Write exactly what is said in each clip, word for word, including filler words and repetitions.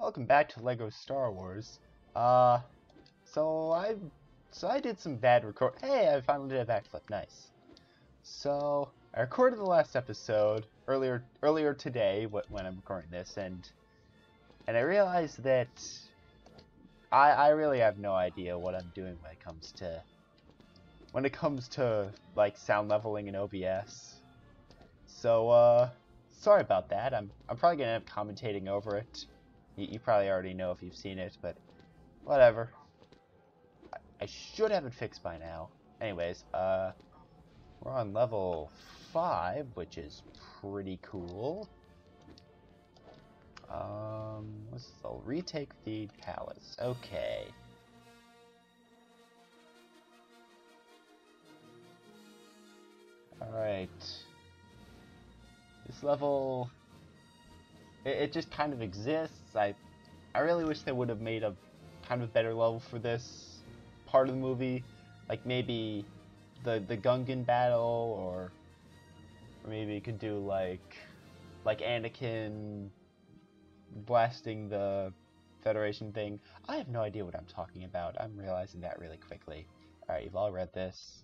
welcome back to Lego Star Wars. Uh, so I, so I did some bad record. Hey, I finally did a backflip. Nice. So I recorded the last episode earlier earlier today when I'm recording this, and and I realized that I I really have no idea what I'm doing when it comes to when it comes to like sound leveling in O B S. So uh, sorry about that. I'm I'm probably gonna end up commentating over it. You, you probably already know if you've seen it, but whatever. I, I should have it fixed by now. Anyways, uh, we're on level five, which is pretty cool. Um, what's this? I'll retake the palace. Okay. Alright. This level, it, it just kind of exists. I, I really wish they would have made a kind of better level for this part of the movie. Like maybe the the Gungan battle, or, or maybe you could do like, like Anakin blasting the Federation thing. I have no idea what I'm talking about. I'm realizing that really quickly. Alright, you've all read this.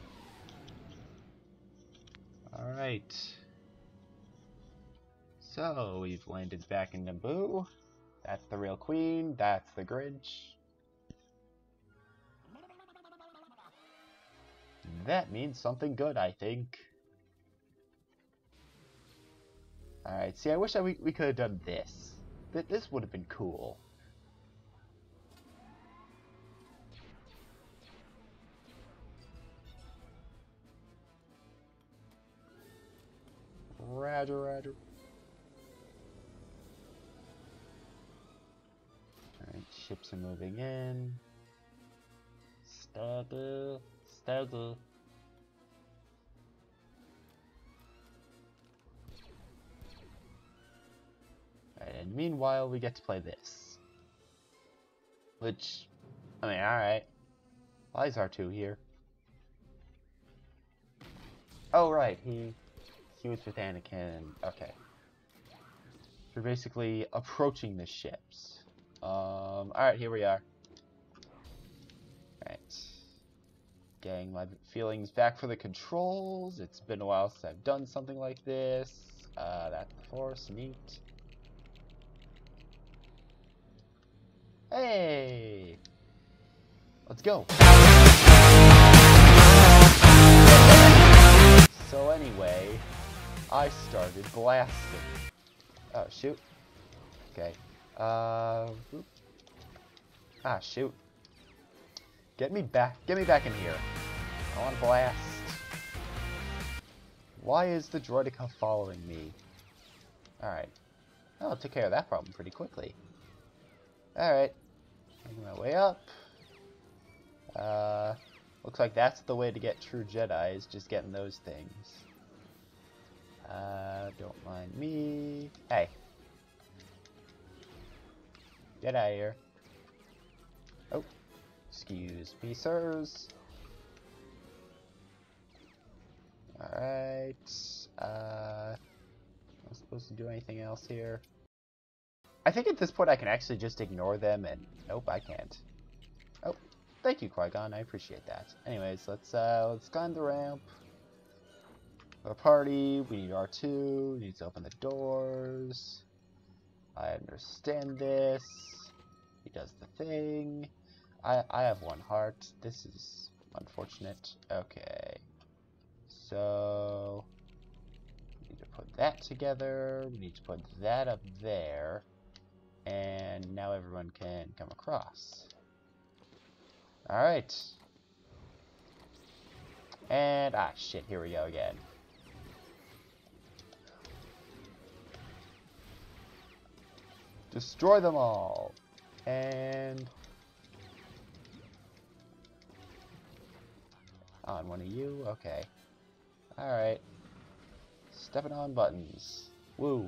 Alright. So, we've landed back in Naboo. That's the real queen. That's the Grinch. That means something good, I think. Alright, see, I wish I, we, we could have done this. Th this would have been cool. Roger, roger. Alright, ships are moving in. Stagger, stagger. Alright, and meanwhile, we get to play this. Which, I mean, alright. Why is R two here? Oh, right, he, he was with Anakin. Okay. We're basically approaching the ships. Um, alright, here we are. Alright. Getting my feelings back for the controls. It's been a while since I've done something like this. Uh, that's the Force, neat. Hey! Let's go! So anyway, I started blasting. Oh, shoot. Okay. Uh, whoop. Ah, shoot. Get me back. Get me back in here. I want to blast. Why is the droideka following me? Alright. Oh, I took care of that problem pretty quickly. Alright. Making my way up. Uh, looks like that's the way to get true Jedi, is just getting those things. Uh, don't mind me. Hey. Get out of here. Oh. Excuse me, sirs. Alright. Uh, am I supposed to do anything else here? I think at this point I can actually just ignore them, and nope, I can't. Oh, thank you, Qui-Gon. I appreciate that. Anyways, let's uh, let's climb the ramp. A party. We need R two. We need to open the doors. I understand this. He does the thing. I, I have one heart. This is unfortunate. Okay. So, we need to put that together. We need to put that up there. And now everyone can come across. Alright. And, ah, shit, here we go again. Destroy them all. And on one of you, okay. Alright. Stepping on buttons. Woo.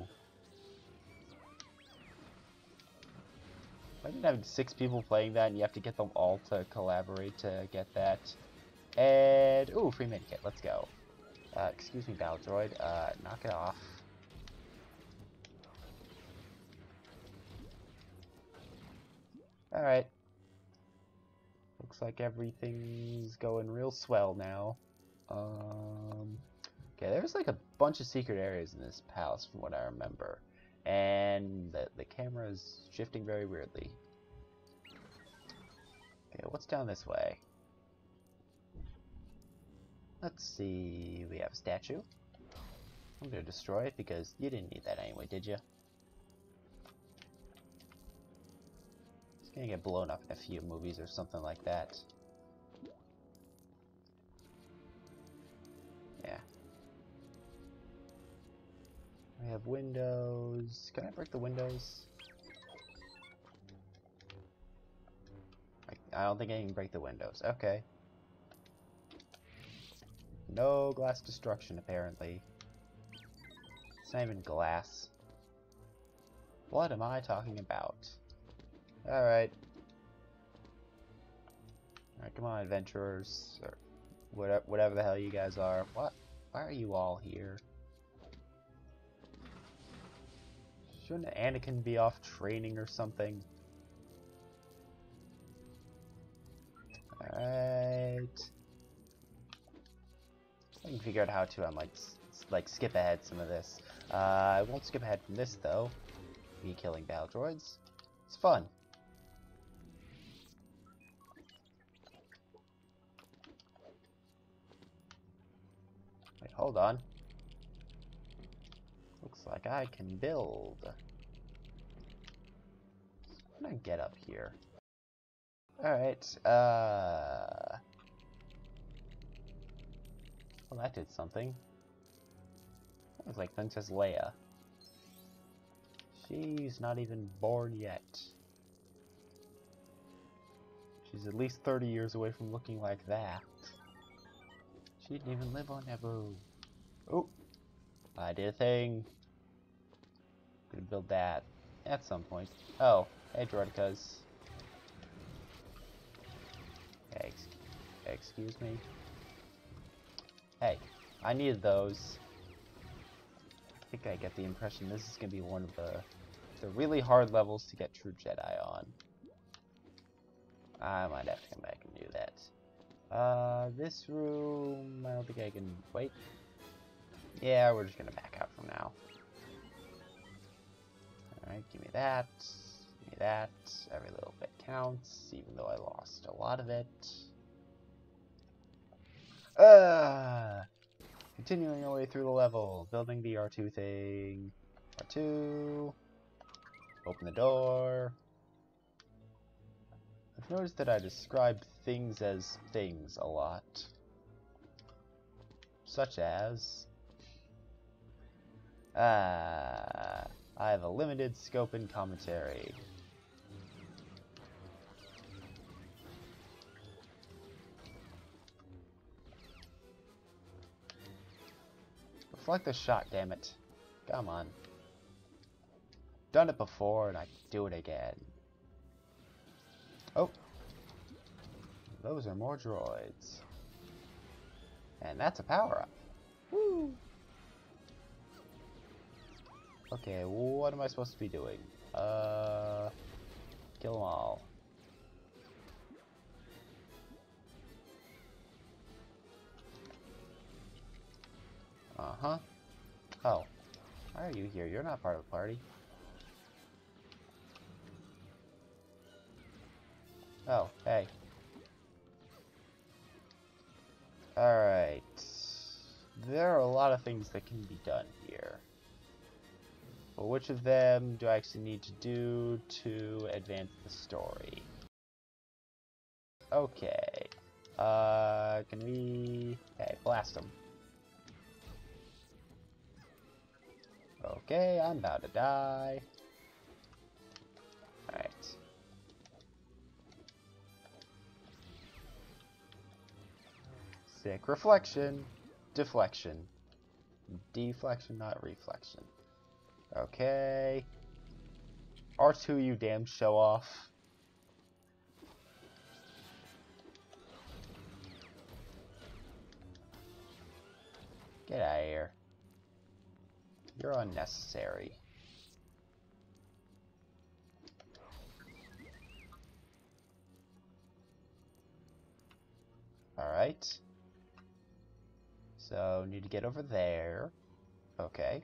Imagine having six people playing that and you have to get them all to collaborate to get that. And, ooh, free medikit, let's go. Uh, excuse me, battle droid, uh, knock it off. Alright. Looks like everything's going real swell now. Um, okay, there's like a bunch of secret areas in this palace from what I remember. And the, the camera is shifting very weirdly. Okay, what's down this way? Let's see, we have a statue. I'm gonna destroy it because you didn't need that anyway, did you? It's gonna get blown up in a few movies or something like that. Yeah. We have windows. Can I break the windows? I, I don't think I can break the windows. Okay. No glass destruction, apparently. It's not even glass. What am I talking about? Alright. Alright, come on, adventurers. Or whatever, whatever the hell you guys are. What? Why are you all here? Shouldn't Anakin be off training or something? Alright. I can figure out how to, I might like skip ahead some of this. Uh, I won't skip ahead from this though. Me killing battle droids. It's fun. Wait, hold on. Looks like I can build. I'm gonna get up here. Alright, uh... well, that did something. That was like Princess Leia. She's not even born yet. She's at least thirty years away from looking like that. She didn't even live on Naboo. Oh, I did a thing. Gonna build that at some point. Oh, hey droidicas. Hey, ex excuse me. Hey, I needed those. I think I get the impression this is gonna be one of the the really hard levels to get true Jedi on. I might have to come back and do that. Uh, this room, I don't think I can wait. Yeah, we're just gonna back out from now. Alright, give me that. Give me that. Every little bit counts, even though I lost a lot of it. Uh, continuing our way through the level, building the R two thing. R two. Open the door. I've noticed that I describe things as things a lot. Such as... Ah, I have a limited scope and commentary. Reflect the shot, damn it. Come on. Done it before and I can do it again. Oh. Those are more droids. And that's a power-up. Woo! Okay, what am I supposed to be doing? Uh, kill them all. Uh-huh. Oh. Why are you here? You're not part of the party. Oh, hey. Alright. There are a lot of things that can be done here. But which of them do I actually need to do to advance the story? Okay. Uh, can we... Okay, blast them. Okay, I'm about to die. Alright. Sick. Reflection. Deflection. Deflection, not reflection. Okay. R two, you damn show off. Get out of here. You're unnecessary. Alright. So, need to get over there. Okay.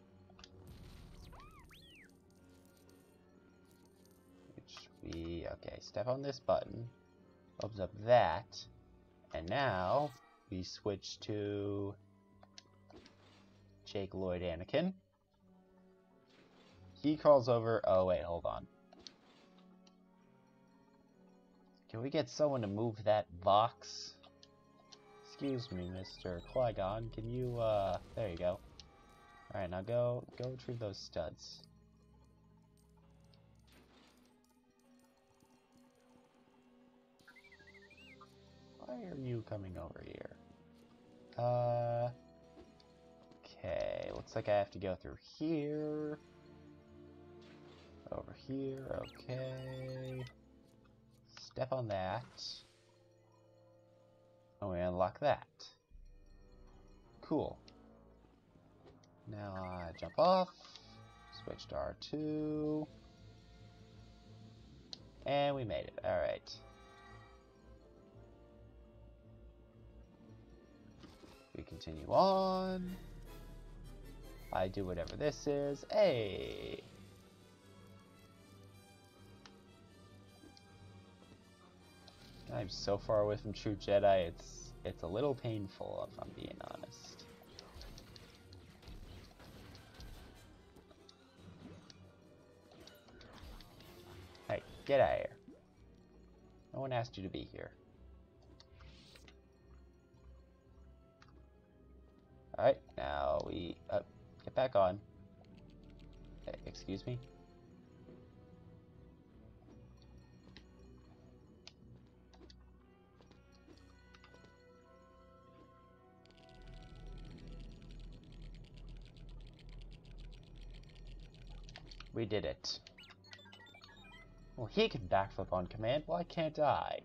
Which we... Okay, step on this button. Opens up that. And now, we switch to... Jake Lloyd Anakin. He calls over... Oh, wait, hold on. Can we get someone to move that box? Excuse me, Mister Qui-Gon. Can you, uh... There you go. Alright, now go... Go retrieve those studs. Why are you coming over here? Uh... Okay, looks like I have to go through here. Over here, okay. Step on that. And we unlock that. Cool. Now I jump off. Switch to R two. And we made it. Alright. We continue on. I do whatever this is. Hey! I'm so far away from True Jedi, it's it's a little painful if I'm being honest. Hey, get out of here. No one asked you to be here. Alright, now we... Uh, get back on. Uh, excuse me? We did it. Well, he can backflip on command. Why can't I?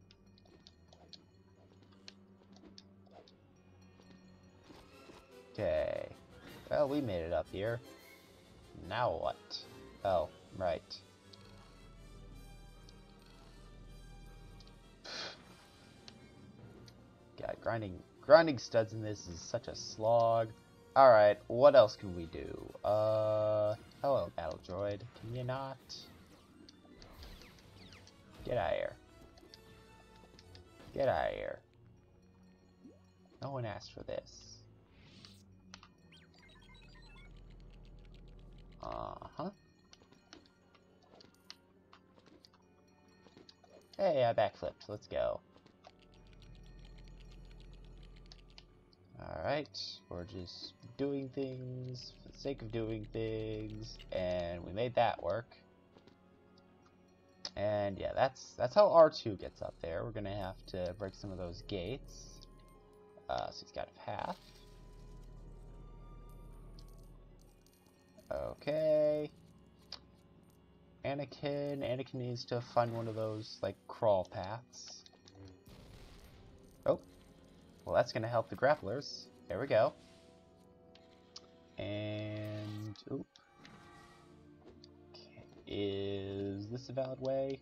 Okay. Well, we made it up here. Now what? Oh, right. God, grinding, grinding studs in this is such a slog. Alright, what else can we do? Uh, hello, battle droid. Can you not? Get out of here. Get out of here. No one asked for this. Uh-huh. Hey, I backflipped. Let's go. Alright, we're just doing things for the sake of doing things, and we made that work. And yeah, that's that's how R two gets up there. We're gonna have to break some of those gates. Uh, so he's got a path. Okay. Anakin, Anakin needs to find one of those, like, crawl paths. Oh. Well, that's going to help the grapplers. There we go. And... Oop. Okay. Is this a valid way?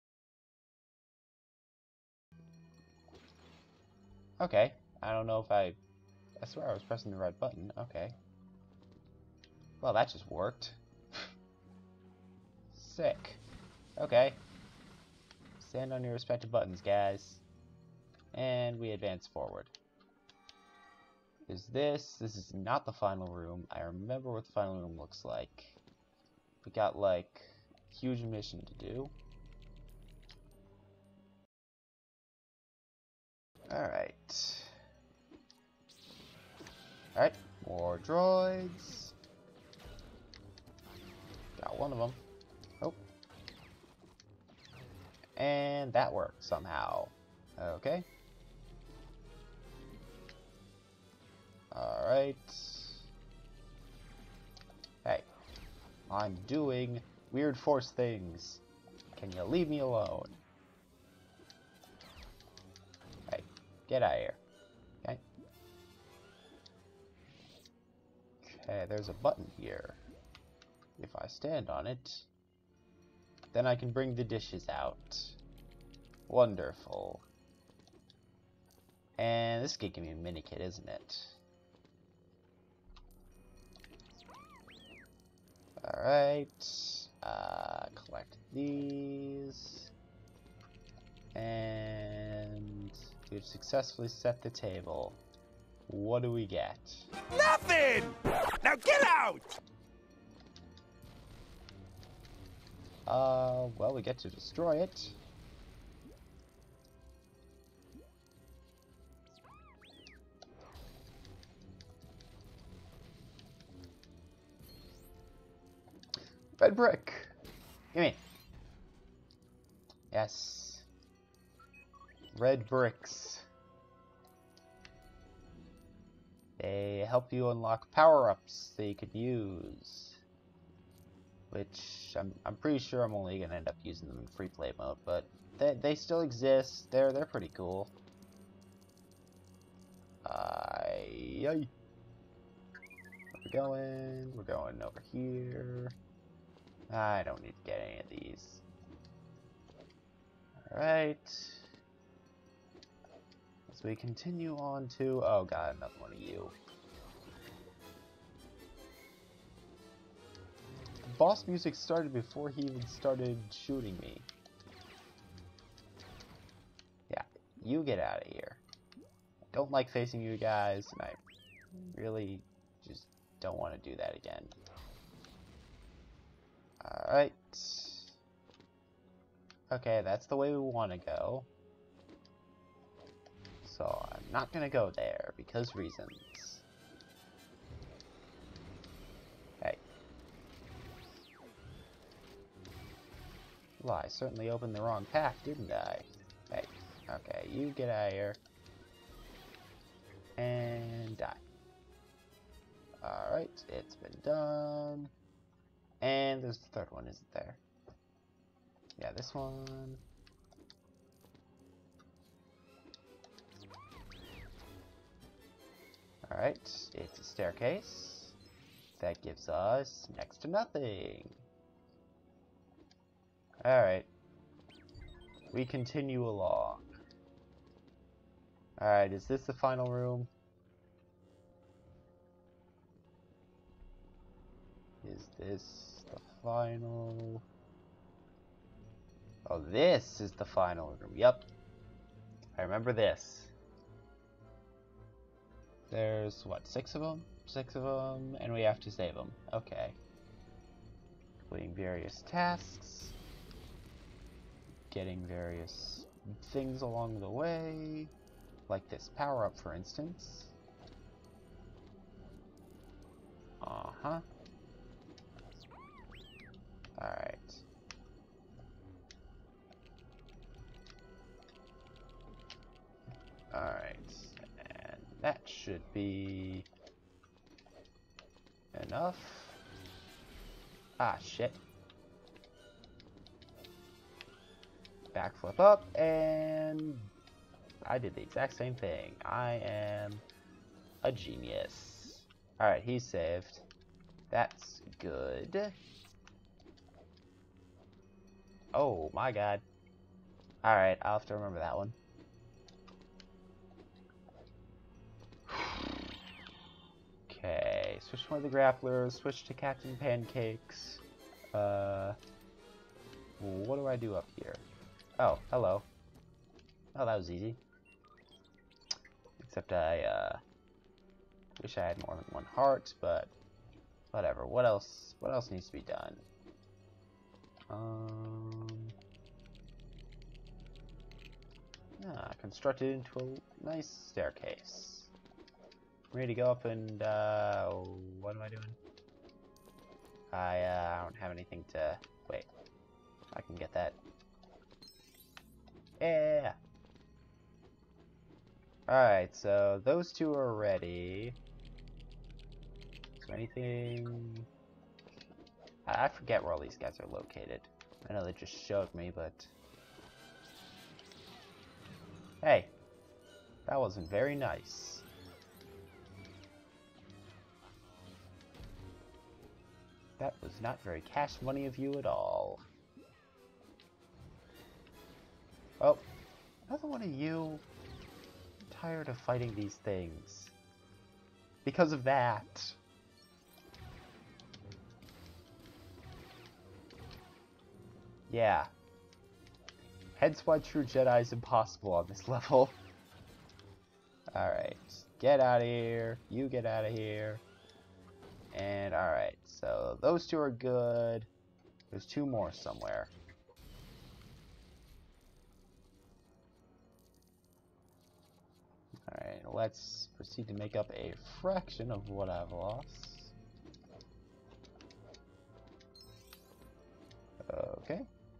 Okay. I don't know if I... I swear I was pressing the right button. Okay. Well, that just worked. Sick. Okay. Stand on your respective buttons, guys. And we advance forward. Is this... This is not the final room. I remember what the final room looks like. We got, like, a huge mission to do. Alright. Alright, more droids. Got one of them. Oh. And that worked somehow. Okay. Alright. Hey. I'm doing weird force things. Can you leave me alone? Hey, get out of here. Okay. Okay, there's a button here. If I stand on it, then I can bring the dishes out. Wonderful. And this is gonna give me a mini kit, isn't it? Alright. Uh, collect these. And we've successfully set the table. What do we get? Nothing! Now get out! Uh, well, we get to destroy it. Red brick! Gimme! Yes. Red bricks. They help you unlock power-ups that you could use. Which, I'm, I'm pretty sure I'm only gonna end up using them in free play mode, but they, they still exist. They're, they're pretty cool. Uh, yay. Where we going? We're going over here. I don't need to get any of these. Alright. As we continue on to... Oh god, another one of you. The boss music started before he even started shooting me. Yeah, you get out of here. I don't like facing you guys, and I really just don't want to do that again. Alright. Okay, that's the way we want to go. So, I'm not gonna go there, because reasons. Hey. Well, I certainly opened the wrong path, didn't I? Hey. Okay, you get out of here. And die. Alright, it's been done. And there's the third one, isn't there? Yeah, this one. Alright, it's a staircase. That gives us next to nothing. Alright. We continue along. Alright, is this the final room? Is this the final? Oh, this is the final room. Yep. I remember this. There's, what, six of them? Six of them, and we have to save them. Okay. Completing various tasks. Getting various things along the way. Like this power-up, for instance. Uh-huh. Alright. Alright. And that should be enough. Ah, shit. Backflip up, and I did the exact same thing. I am a genius. Alright, he's saved. That's good. Oh my god. Alright, I'll have to remember that one. Okay, switch to one of the grapplers, switch to Captain Pancakes. Uh, what do I do up here? Oh, hello. Oh, that was easy. Except I, uh, wish I had more than one heart, but whatever. What else, what else needs to be done? Um, ah, constructed into a nice staircase. Ready to go up and, uh, what am I doing? I, uh, I don't have anything to, wait, I can get that. Yeah! Alright, so those two are ready. Is there anything... I forget where all these guys are located. I know they just showed me, but... Hey! That wasn't very nice. That was not very cash money of you at all. Oh, another one of you. I'm tired of fighting these things. Because of that. Yeah. Hence why True Jedi is impossible on this level. Alright. Get out of here. You get out of here. And alright. So those two are good. There's two more somewhere. Alright, let's proceed to make up a fraction of what I've lost. Okay.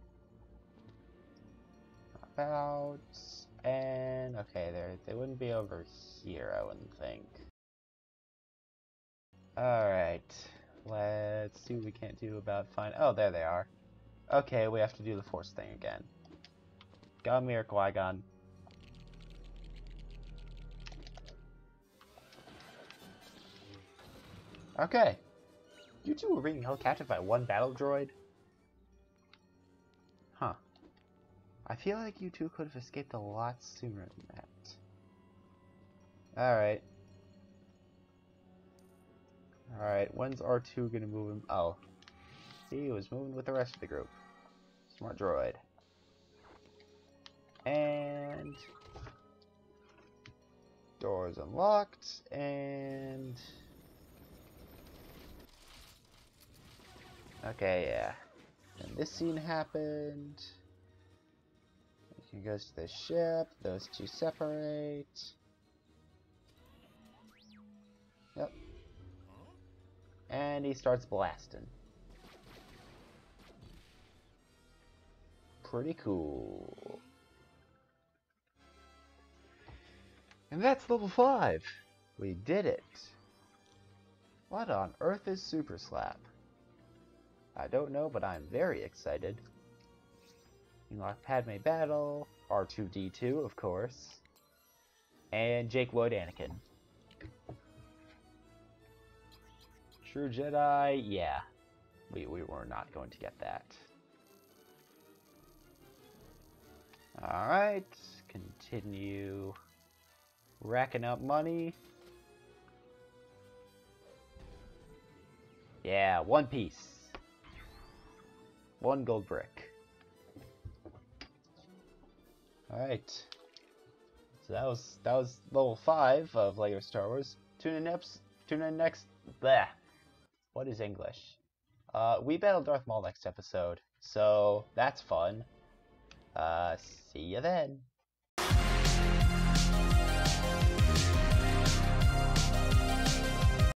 About, and okay, there they wouldn't be over here, I wouldn't think. Alright, let's see what we can't do about find. Oh, there they are. Okay, we have to do the force thing again. Come here, Qui-Gon. Okay. You two were being held captive by one battle droid? Huh. I feel like you two could have escaped a lot sooner than that. Alright. Alright, when's R two gonna move him? Oh. See, he was moving with the rest of the group. Smart droid. And... doors unlocked, and... okay, yeah. And this scene happened. He goes to the ship. Those two separate. Yep. And he starts blasting. Pretty cool. And that's level five. We did it. What on earth is Super Slap? I don't know, but I'm very excited. Unlock Padme Battle, R two D two, of course, and Jake Lloyd Anakin. True Jedi, yeah, we, we were not going to get that. Alright, continue racking up money. Yeah, one piece. One gold brick. Alright. So that was that was level five of LEGO Star Wars. Tune in next tune in next bleh. What is English? Uh we battle Darth Maul next episode. So that's fun. Uh see you then.